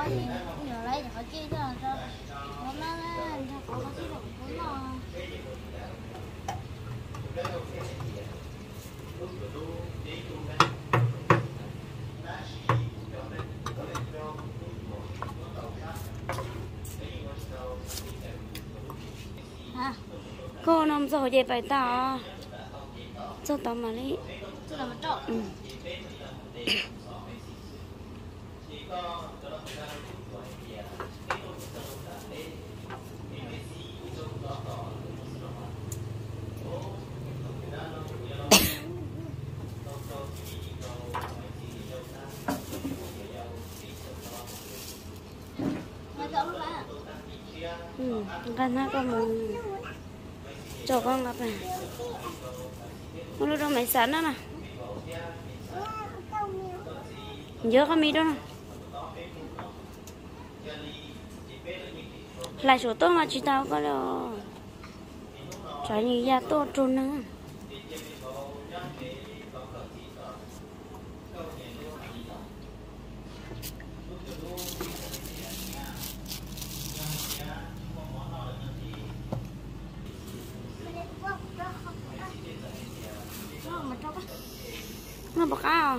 thì nhớ lấy để có chi cho nó có chi động cũng mà cô nằm rồi về phải tao cho tao mà lấy chứ là một trộn con nó có một cho con gặp này con lúc đó mày sẵn đó nè nhớ con mi đó nè lại số tốt mà chị tao có đâu trái như da tốt trôn nữa nó bọc áo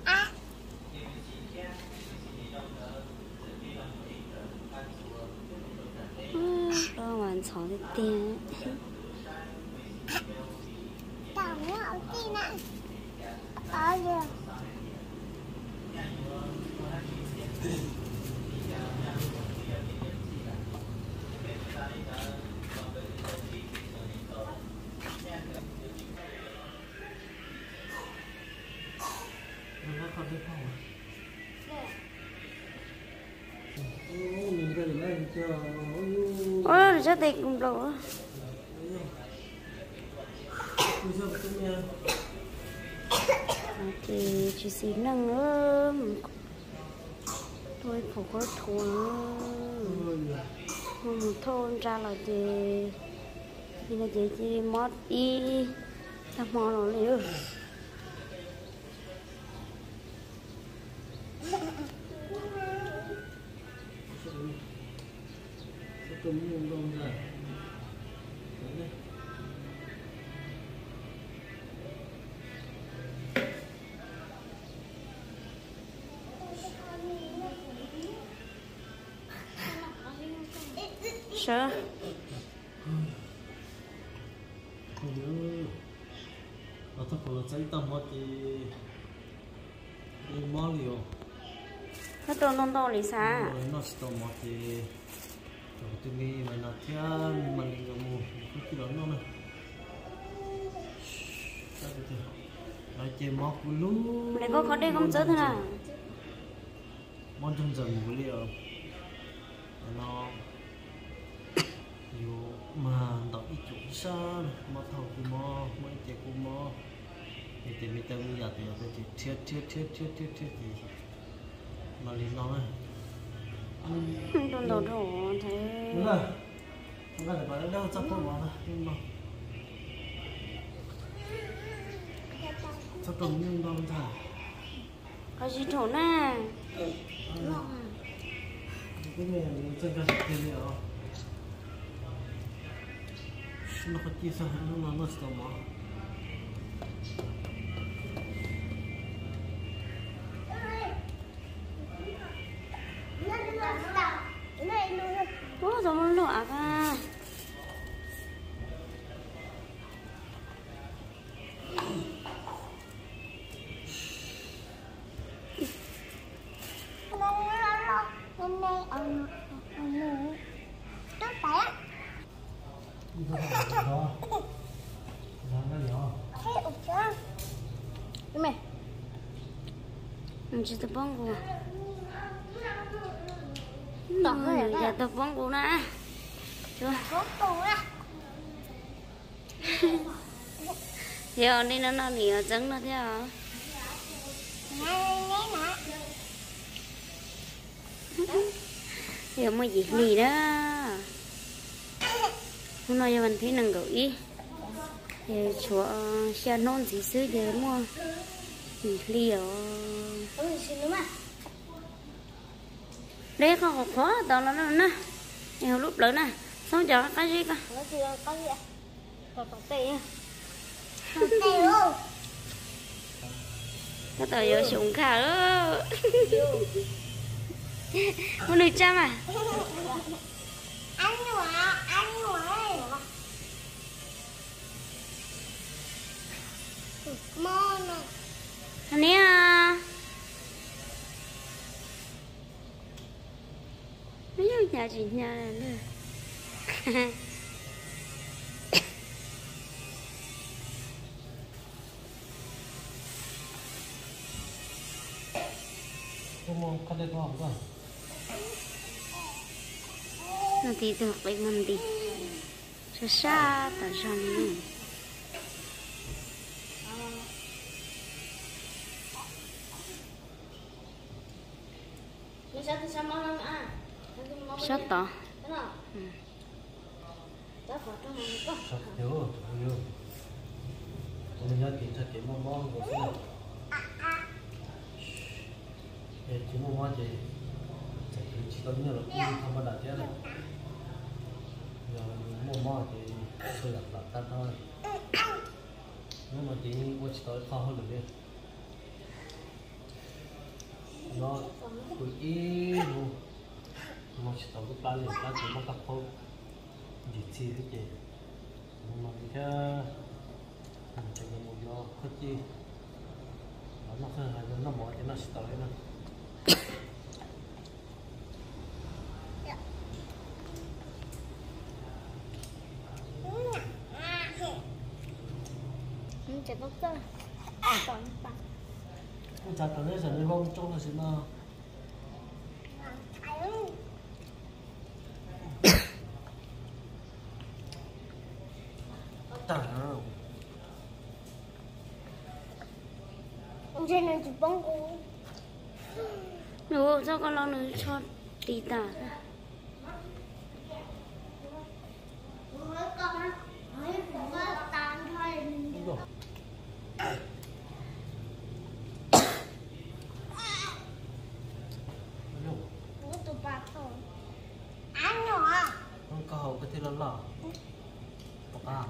đó hoàn chó cái tiền tao nhớ ở kia nè ở giờ ôi nó chắc cũng đâu thì chị xin nâng nữa tôi không có thua một thôn ra là gì thì là chị mót đi sao mò nó liệu sợ ở thấp của cháy tầm mất thì mỏ liều nó to lý xa nó sẽ tầm mất thì tụi mình mà nó theo mình dùng một cái đó nó này lại chơi mỏ của lú này có khó đây không chết thế nào món trong dần của liều nó mà đọc ít chút xa mà thầu của mò mấy trẻ của mò thì mình tới bây giờ thì thiết thì mà lý nó này đồn đổ thế đúng rồi không phải là đâu chắc không mò này nhưng mà chắc không nhưng đâu thả có gì thổ nè cái này chân cái tiền liệu nó có chia sẻ nó sẽ mỏ ủa sao nó lọ à chỉ tập bóng của giờ tập bóng của nè chưa giờ đi nó nỉ trứng nó theo giờ mới gì lì đó hôm nay giờ mình thấy nâng gửi giờ chúa xe non gì xứ giờ mua gì lì ở đấy có khó tao nó nè nhiều lúc lớn nè xong cho cái gì cơ nó chưa có gì còn còn tê tê luôn cái tao giờ súng khá đó muốn được chăm à anh rồi mon anh ấy à mấy nhà chị nhà này nữa Không có đây có không? nó thì được lấy mình đi xa xa tại sao này sốt tỏ Sắp thiếu mình nhớ kiểm tra kiểm mong của cái này chỉ mong thì chỉ có nhiều là cũng không có đạt thế này giờ mong thì chơi đặt tan thôi nhưng mà chỉ chỉ tới khó hơn được đi nó cứ ít luôn mà chỉ tao lúc ba liền ta chỉ mong các phong gì chi thế chứ mà cái cái một nó hết chi nó không hay nó bỏ thì nó sẽ tới nó chỉ bốc ra còn bằng chặt ở đây sẽ đi bông trong là sẽ mà trên này chụp bông cô nữa sao con lo nữa cho tí tả không có hậu cái thứ đó là à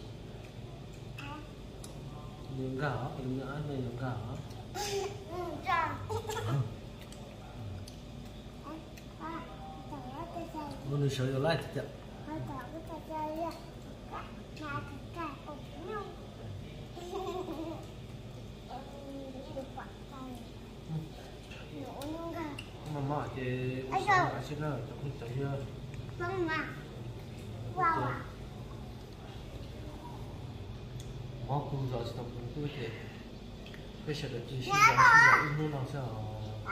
miếng gà miếng ngã này miếng gà mình sợ rồi lại thật mama thì sao lại xin nữa cho không tới chưa mama wow mama cũng rồi sẽ tập cũng có thể bây giờ được chỉ là luôn nào sao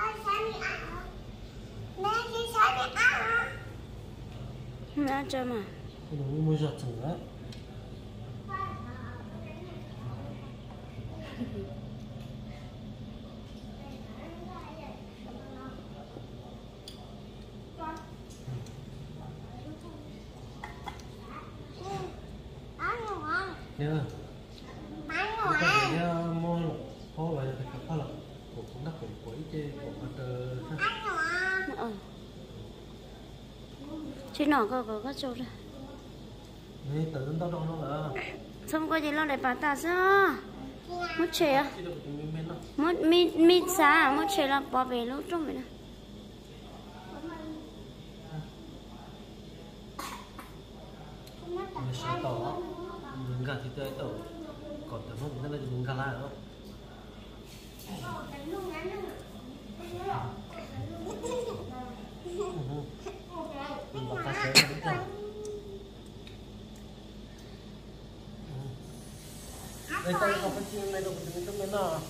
mẹ cho mà nó mới giật chẳng đấy nhớ có thể mua có vậy là có là cũng đắt cũng quấy chứ cũng có chứ nó có chỗ rồi này tự tao đâu nó là xong có gì lo lại bà ta sao mất trẻ à chỉ được mình nó mất mít xa mất trẻ là bỏ về lúc trong vậy nè mình sẽ tỏ mình gà thì tới tàu còn tao nó là mình gà lại đó mình bảo ta sẽ đến tàu đây tao có cái chuyện này đâu có chuyện trong đó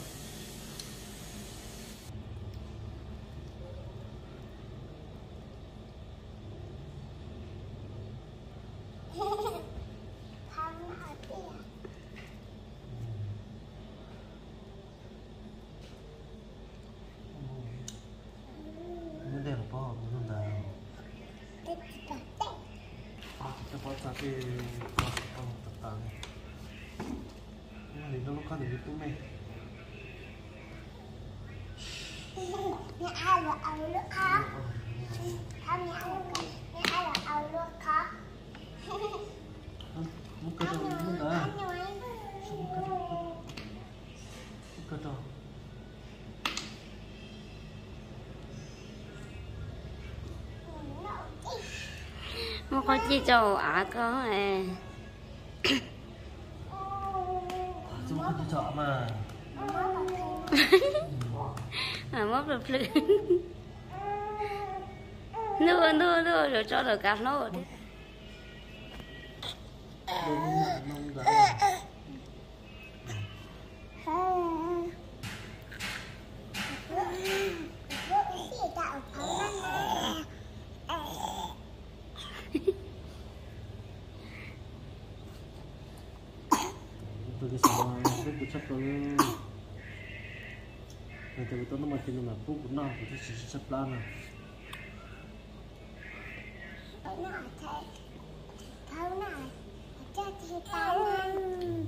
đây là bao nhiêu năm rồi? Cái bao giờ thì bao tập tàng. Nên nó có được cái này. Nhà ai là ai nữa à? Không, mẹ ăn là ao luôn khó. Muốn cơ đâu, muốn đó. Ăn rồi. Cơ đâu. Mà có chi cho ạ có à. Chúng không đi chợ mà. À mất được lưỡi. Nua rồi cho được cả nó đi. Mong đã. Tôi cái sao mà rất là chấp rồi. Rồi tôi nó mà khi mà phút cũng nào tôi chỉ chấp lan à. Thấu này, cho chị ta lên.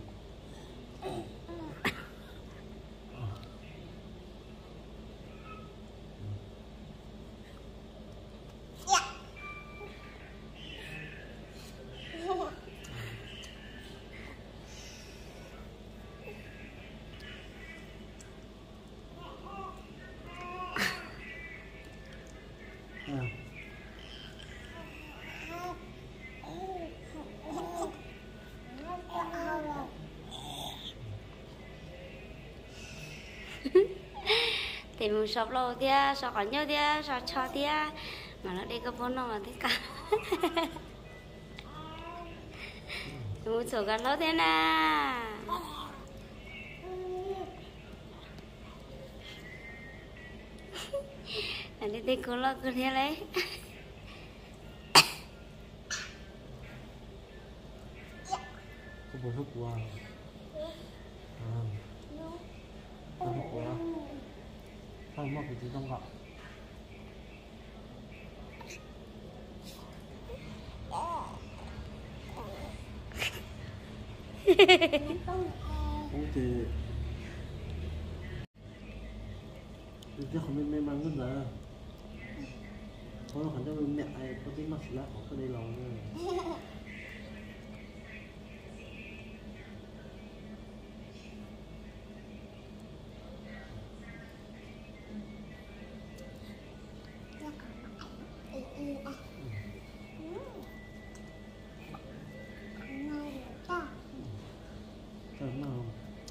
Thì mình shop lâu thì sao có nhau thì sao cho thì mà nó đi cái vốn nó mà thích cả. Mình số cả lâu thế nè. Anh đi tìm cô lo cứ thế lấy. Có bốn lúc qua. Không có quá. Không mất cái trong gạo. Ủa thì chứ không biết may mắn rất là có khả năng mẹ ai có cái mặt lạ có đây lòng nữa. Cảm ơn.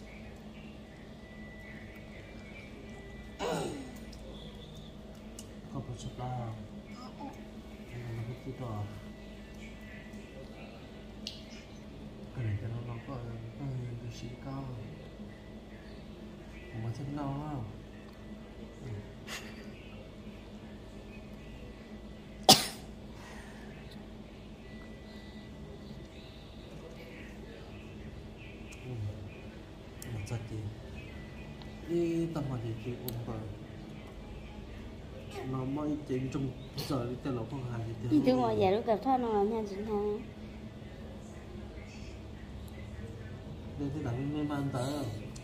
Không có sắp la. Nó có tí tỏ. Cái này cho nó có điều sĩ cao. Mà thích nào không? Jadi đi tầm mà thì chị ôm vào nó mới chuyện trong giờ đi tên là con hàng thì Chứ ngoài giờ lúc gặp thoát nó làm nha chị ha. đây thì đánh mấy man tới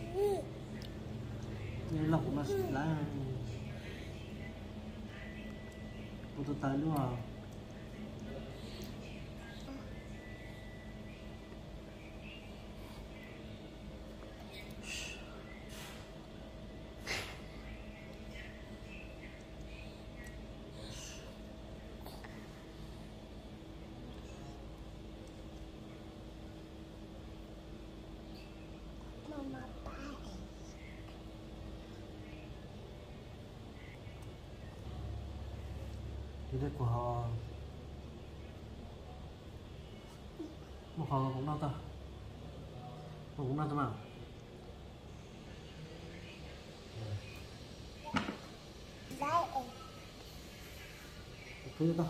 nhưng lọc mà lá cô tôi tay đúng không? Cái đấy của họ một họ cũng đâu ta cũng đâu ta mà thứ đó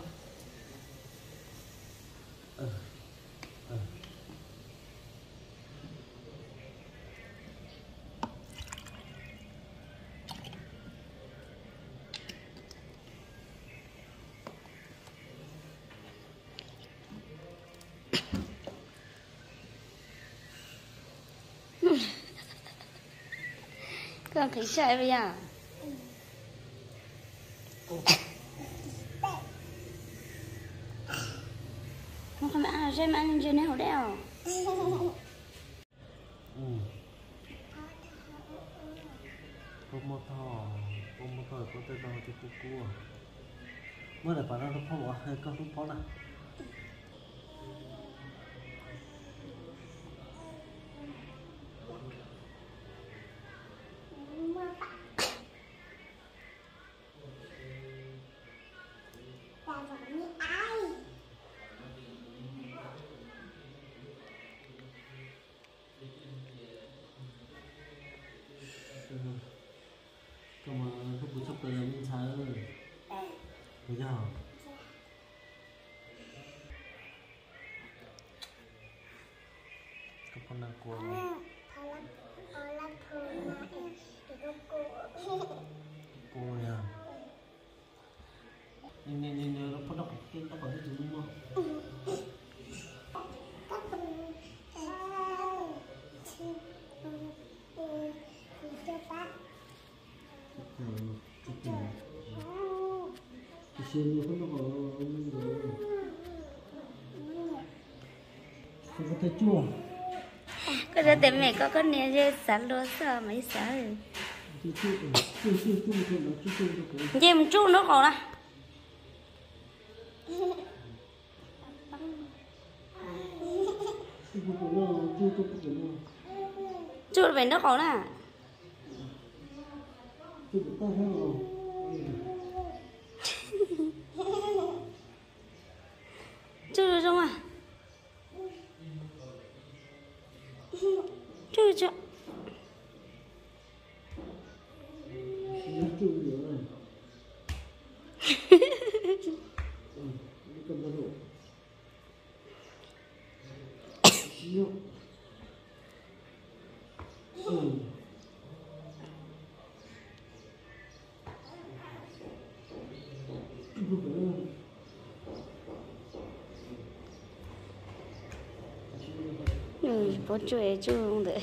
Con thấy chạy bây giờ. Nó không ăn rồi mà ăn trên này hổ đeo. Promotor có tên đâu thì cua. Mới là bạn nó phong hay có lúc phong nào. Còn mà lúc buổi sắp tới mình xài ơi. Bây giờ các con đang cua cua nha. Nhìn nó có đọc cái nó còn cái gì đúng không? Cái xương nó không có không có thấy chua. Cái đó để mẹ có con nè chứ sẵn đồ sợ mấy sợ rồi. Gì mà chú nó còn à? Chú về nó còn à? Chú rồi không à? Chú chú. Bố chuối chú không được.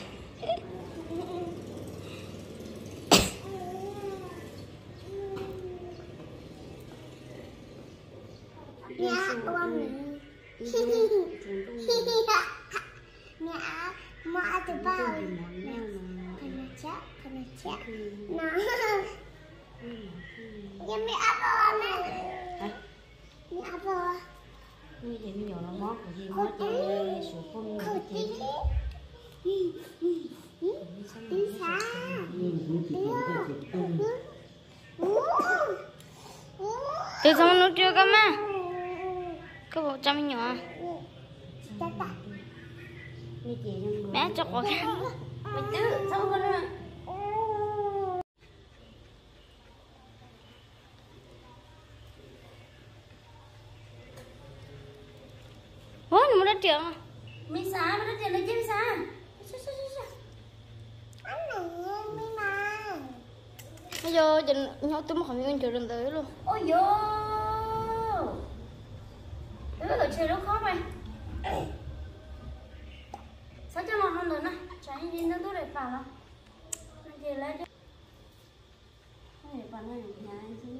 Như vậy mình nhỏ nó mót của gì mót cho số con người thế. Từ xong nó chưa cơ mà. Cái bộ trăm mình nhỏ. Mẹ cho con. Mình tự xong con nữa. Ủa, nó mất tiền à? Mình xá, mất tiền là chứ xá. Bây giờ nhau tôi mà không biết chơi đường tới luôn. Ôi dô. Tôi biết chơi đâu khó mày. Sao cho mà không được nè. Trái gì nó tốt đẹp vào lắm. Nó chơi lấy chứ. Không hiểu bạn này nhà anh chứ.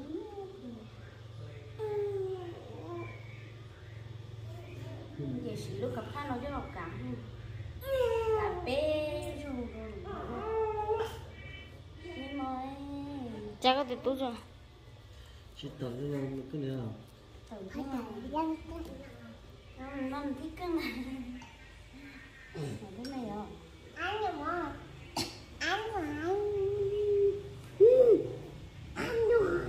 Vậy chỉ lúc gặp hai nó cho học cả. Cà phê rồi. Nhưng mà chắc có thể tốt rồi. Chị tớ cái này nào? Tớ cái này. Nó thích cái này. Cái này rồi. Anh được không? Anh của anh. Anh được.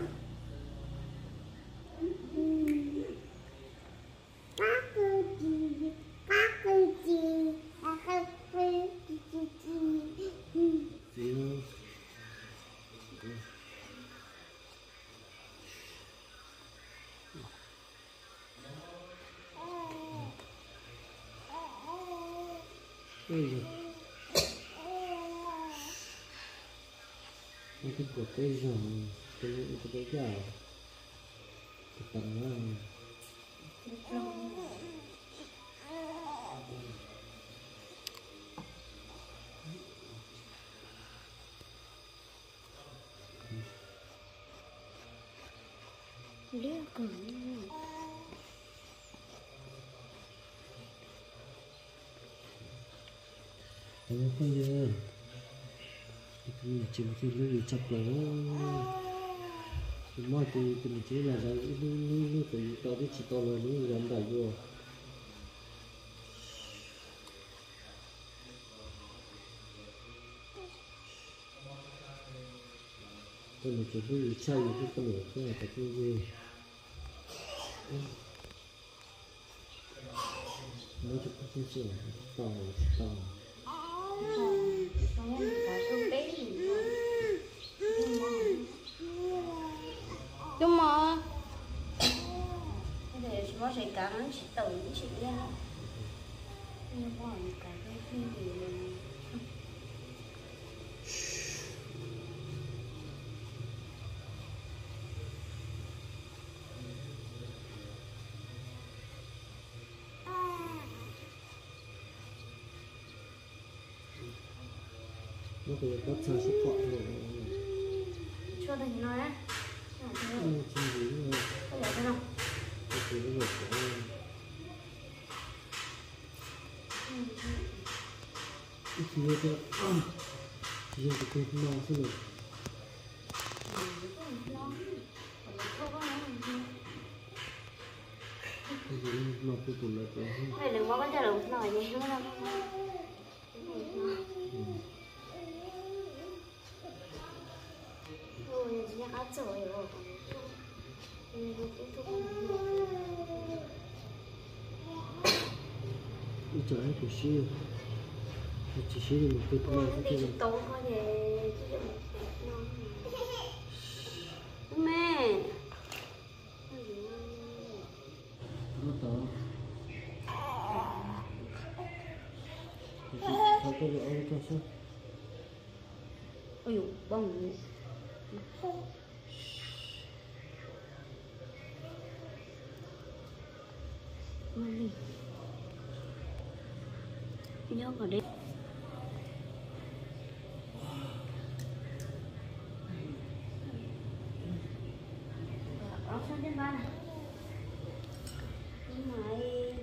Cái của cái giường cái chảo cái tầng Liếc cười. không nhớ thì chỉ một cái lưỡi chặt là mọi từ mình chỉ là nó từ tao đi chỉ tao là nó làm đại vô tôi mình chỉ lưỡi chay cái con lửa cái này cái gì nó chụp cái gì tao đúng mà để chúng nó sẽ cá nó chỉ tẩu những chuyện ra nhưng mà cả cái gì nó có các sản xuất quạt rồi cho thằng nói á chi gì nữa có phải không cái nó được cái gì đó chỉ là cái nó thôi cái gì nó cứ tụt lại cái mày đừng có cho được nói gì hết đâu ôi chị đã rồi rồi đi chợ hay của siêu chỉ siêu thì một cái thôi đi chụp tố thôi về mẹ nó tao sao có được ăn cho sao ôi bông nhớ vào đây áo sang trên ba này đúng rồi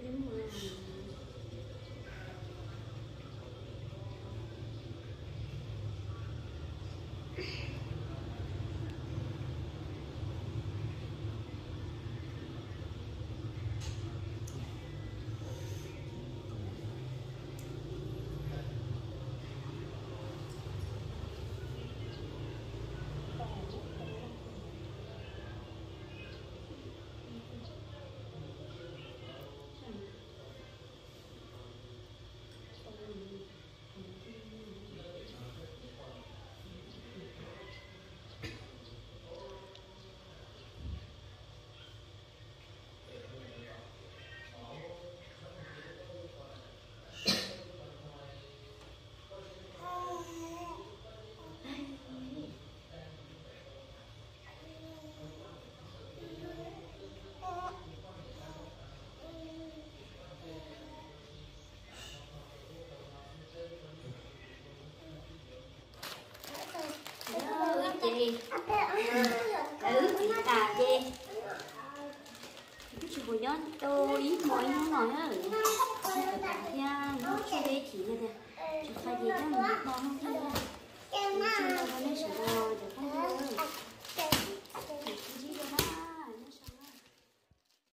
chị chị à chị chị vừa nhớ tôi ý mọi nó nói á nha nó chơi đấy chị này chị phải gì đó mình bao không thôi